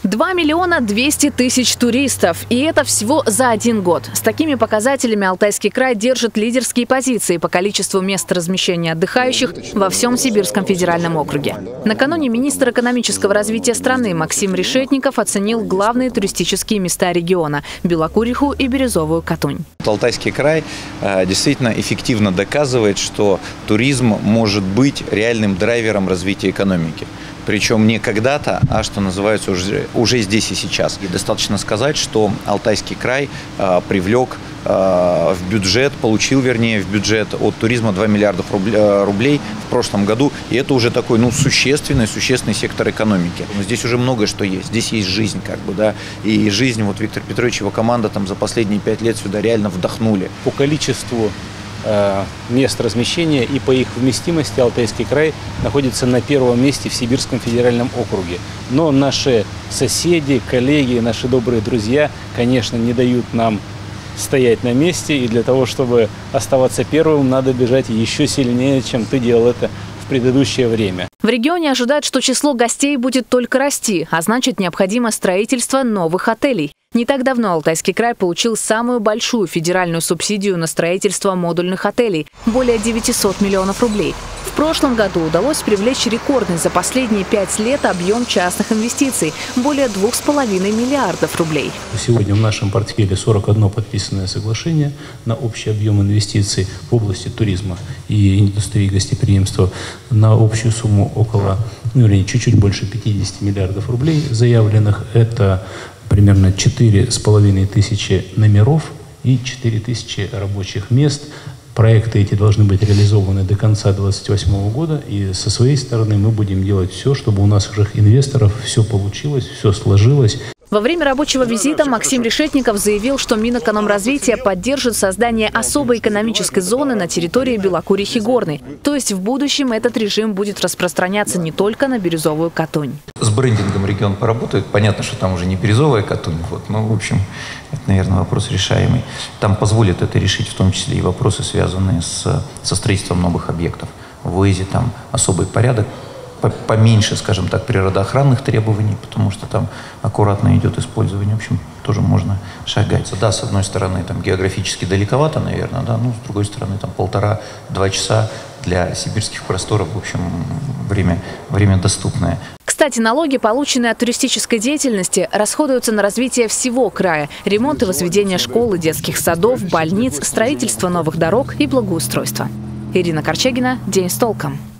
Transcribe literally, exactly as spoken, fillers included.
два миллиона двести тысяч туристов. И это всего за один год. С такими показателями Алтайский край держит лидерские позиции по количеству мест размещения отдыхающих во всем Сибирском федеральном округе. Накануне министр экономического развития страны Максим Решетников оценил главные туристические места региона – Белокуриху и Березовую Катунь. Алтайский край действительно эффективно доказывает, что туризм может быть реальным драйвером развития экономики. Причем не когда-то, а что называется уже, уже здесь и сейчас. И достаточно сказать, что Алтайский край э, привлек э, в бюджет, получил, вернее, в бюджет от туризма два миллиарда рублей в прошлом году. И это уже такой, ну, существенный, существенный сектор экономики. Но здесь уже многое что есть. Здесь есть жизнь, как бы, да. И жизнь, вот Виктор Петрович и его команда там за последние пять лет сюда реально вдохнули. По количеству мест размещения и по их вместимости Алтайский край находится на первом месте в Сибирском федеральном округе. Но наши соседи, коллеги, наши добрые друзья, конечно, не дают нам стоять на месте. И для того, чтобы оставаться первым, надо бежать еще сильнее, чем ты делал это в предыдущее время. В регионе ожидают, что число гостей будет только расти, а значит, необходимо строительство новых отелей. Не так давно Алтайский край получил самую большую федеральную субсидию на строительство модульных отелей – более девятисот миллионов рублей. В прошлом году удалось привлечь рекордный за последние пять лет объем частных инвестиций – более двух с половиной миллиардов рублей. Сегодня в нашем портфеле сорок одно подписанное соглашение на общий объем инвестиций в области туризма и индустрии гостеприимства на общую сумму около, ну или чуть-чуть больше пятидесяти миллиардов рублей заявленных. Это примерно четыре с половиной тысячи номеров и четыре тысячи рабочих мест. Проекты эти должны быть реализованы до конца две тысячи двадцать восьмого года. И со своей стороны мы будем делать все, чтобы у наших инвесторов все получилось, все сложилось. Во время рабочего визита Максим Решетников заявил, что Минэкономразвития поддержит создание особой экономической зоны на территории Белокурихи Горной. То есть в будущем этот режим будет распространяться не только на Березовую Катунь. С брендингом регион поработает. Понятно, что там уже не Березовая Катунь. Вот, но, в общем, это, наверное, вопрос решаемый. Там позволит это решить в том числе и вопросы, связанные с, со строительством новых объектов. В ОЭЗе там особый порядок. Поменьше, скажем так, природоохранных требований, потому что там аккуратно идет использование, в общем, тоже можно шагать. Да, с одной стороны, там географически далековато, наверное, да, ну, с другой стороны, там полтора-два часа для сибирских просторов, в общем, время, время доступное. Кстати, налоги, полученные от туристической деятельности, расходуются на развитие всего края. Ремонт и возведение школ и детских садов, больниц, строительство новых дорог и благоустройство. Ирина Корчагина, День с толком.